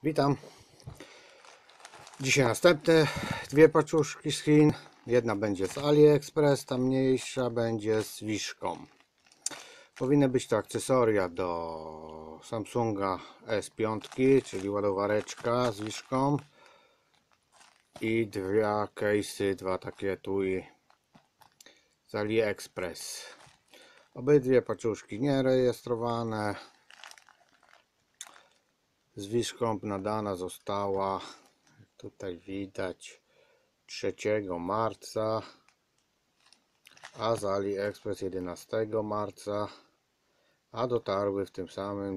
Witam. Dzisiaj następne dwie paczuszki z Chin. Jedna będzie z AliExpress, ta mniejsza będzie z Wiszką. Powinny być to akcesoria do Samsunga S5, czyli ładowareczka z Wiszką i dwa case'y, dwa takie etui z AliExpress. Obydwie paczuszki nierejestrowane. Z Wiszką nadana została, jak tutaj widać, 3 marca, a z AliExpress 11 marca, a dotarły w tym samym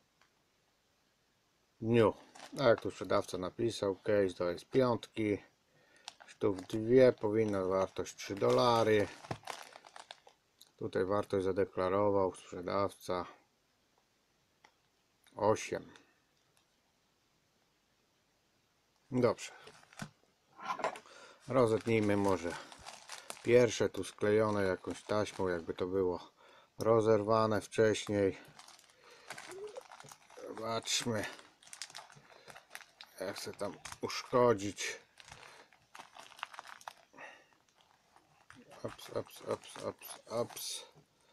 dniu. A jak tu sprzedawca napisał, case to jest piątki, sztuk 2, powinna wartość $3. Tutaj wartość zadeklarował sprzedawca 8. Dobrze, rozetnijmy może pierwsze, tu sklejone jakąś taśmą, jakby to było rozerwane wcześniej. Zobaczmy, jak chcę tam uszkodzić. Ups.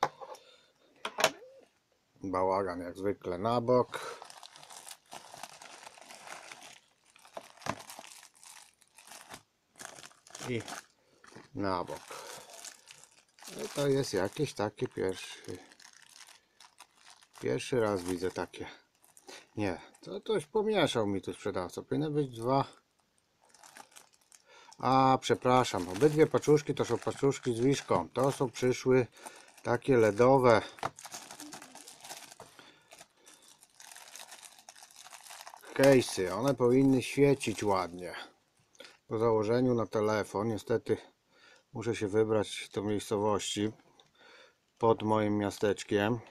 Bałagan jak zwykle na bok. I na bok. No to jest jakiś taki pierwszy raz widzę takie. Nie, to już pomieszał mi tu sprzedawca. Powinny być dwa. A, przepraszam, obydwie paczuszki to są paczuszki z Wiszką. To są przyszły takie LEDowe case'y. One powinny świecić ładnie. Po założeniu na telefon, niestety muszę się wybrać do miejscowości pod moim miasteczkiem.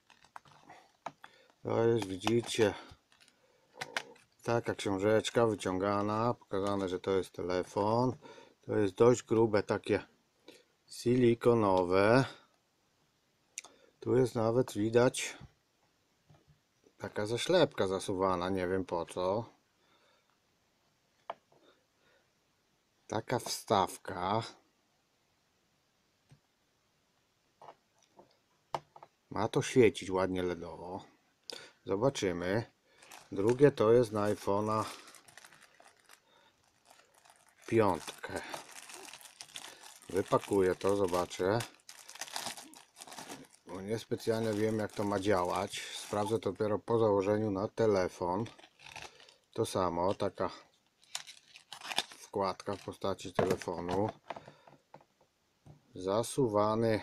To jest, widzicie, taka książeczka wyciągana, pokazane, że to jest telefon. To jest dość grube, takie silikonowe. Tu jest nawet widać taka zaślepka zasuwana, nie wiem po co. Taka wstawka. Ma to świecić ładnie LEDowo. Zobaczymy. Drugie to jest na iPhone'a 5. Wypakuję to, zobaczę. Bo nie specjalnie wiem, jak to ma działać. Sprawdzę to dopiero po założeniu na telefon. To samo, taka wkładka w postaci telefonu. Zasuwany.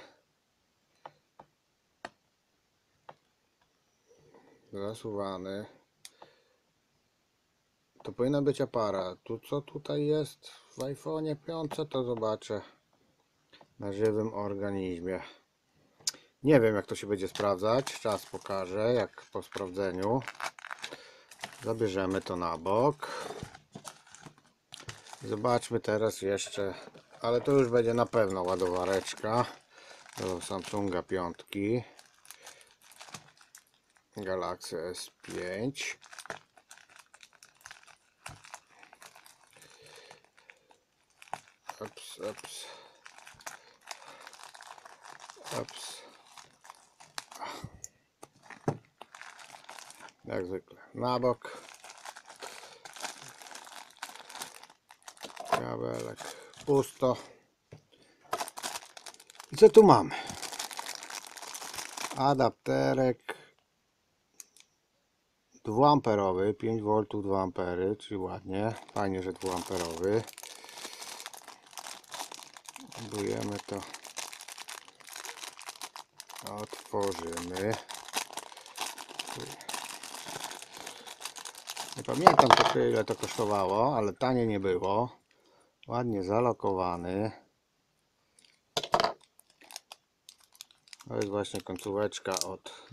To powinien być aparat. Tu co tutaj jest w iPhone'ie 5, to zobaczę na żywym organizmie. Nie wiem, jak to się będzie sprawdzać. Czas pokaże, jak po sprawdzeniu. Zabierzemy to na bok. Zobaczmy teraz jeszcze, ale to już będzie na pewno ładowareczka do Samsunga 5 Galaxy S5. Ups. Jak zwykle na bok. Kabelek pusto. I co tu mamy? Adapterek 2A, 5V 2A, czyli ładnie, fajnie, że 2A. Próbujemy to, otworzymy. Nie pamiętam trochę, ile to kosztowało, ale tanie nie było. Ładnie zalokowany. To jest właśnie końcóweczka od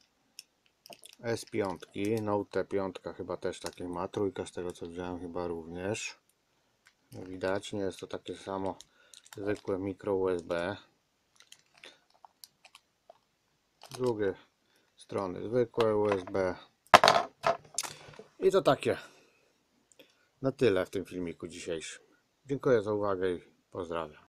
S5. Note 5 chyba też takie ma. Trójka z tego co wziąłem chyba również. Widać, nie jest to takie samo zwykłe mikro USB. Z drugiej strony zwykłe USB. I to takie na tyle w tym filmiku dzisiejszym. Dziękuję za uwagę i pozdrawiam.